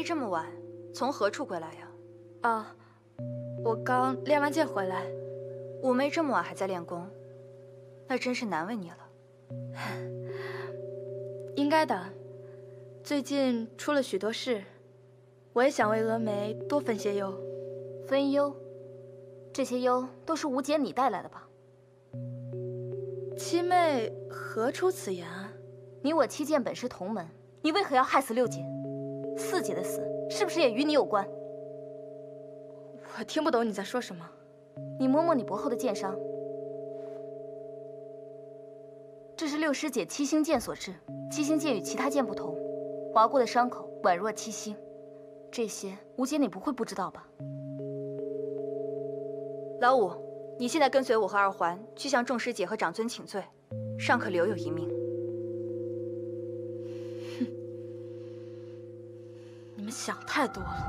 这么晚，从何处归来呀？ 啊，我刚练完剑回来。 五妹这么晚还在练功，那真是难为你了。 应该的，最近出了许多事，我也想为峨眉多分些忧。 分忧？这些忧都是吴姐你带来的吧？ 七妹何出此言啊？ 你我七剑本是同门，你为何要害死六姐？四姐的死是不是也与你有关？ 我听不懂你在说什么。 你摸摸你脖后的剑伤，这是六师姐七星剑所致。七星剑与其他剑不同，划过的伤口宛若七星。这些吴姐你不会不知道吧？ 老五，你现在跟随我和二环去向众师姐和长尊请罪，尚可留有一命。 哼，你们想太多了。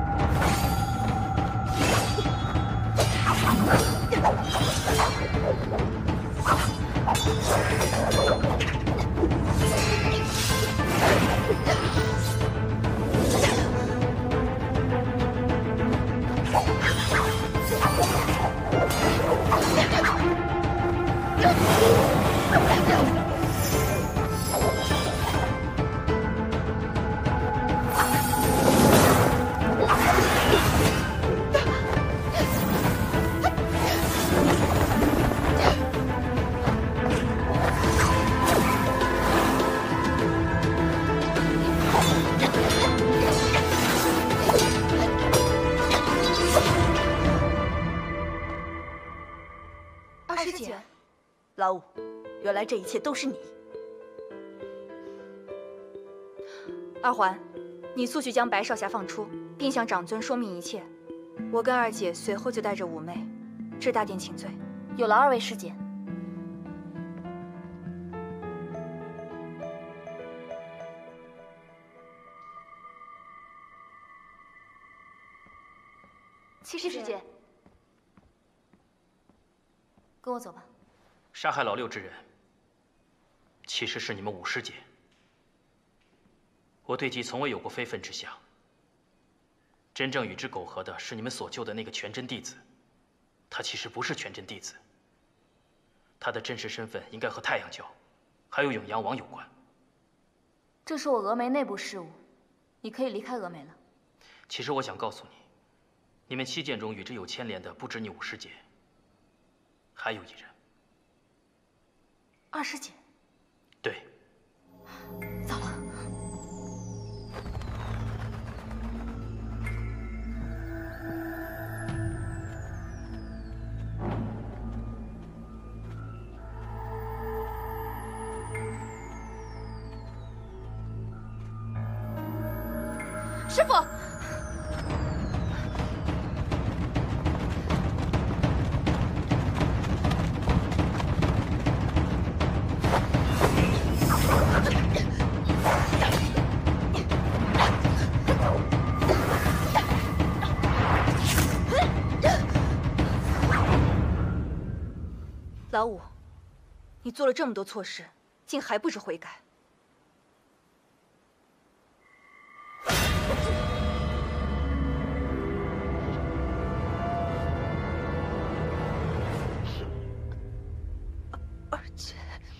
老五，原来这一切都是你。 二环，你速去将白少侠放出，并向长尊说明一切。我跟二姐随后就带着五妹至大殿请罪。 有劳二位师姐。七师姐，跟我走吧。 杀害老六之人，其实是你们五师姐。我对其从未有过非分之想。真正与之苟合的是你们所救的那个全真弟子，他其实不是全真弟子。他的真实身份应该和太阳教，还有永阳王有关。 这是我峨眉内部事务，你可以离开峨眉了。 其实我想告诉你，你们七剑中与之有牵连的不止你五师姐，还有一人。 二师姐。 对。 糟了。师父。 老五，你做了这么多错事，竟还不知悔改。 二姐，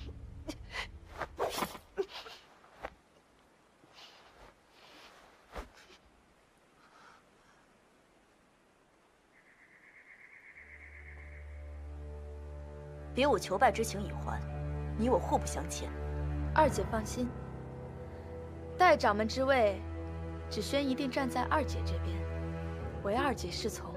别无求败之情已还，你我互不相欠。 二姐放心，待掌门之位，芷萱一定站在二姐这边，为二姐侍从。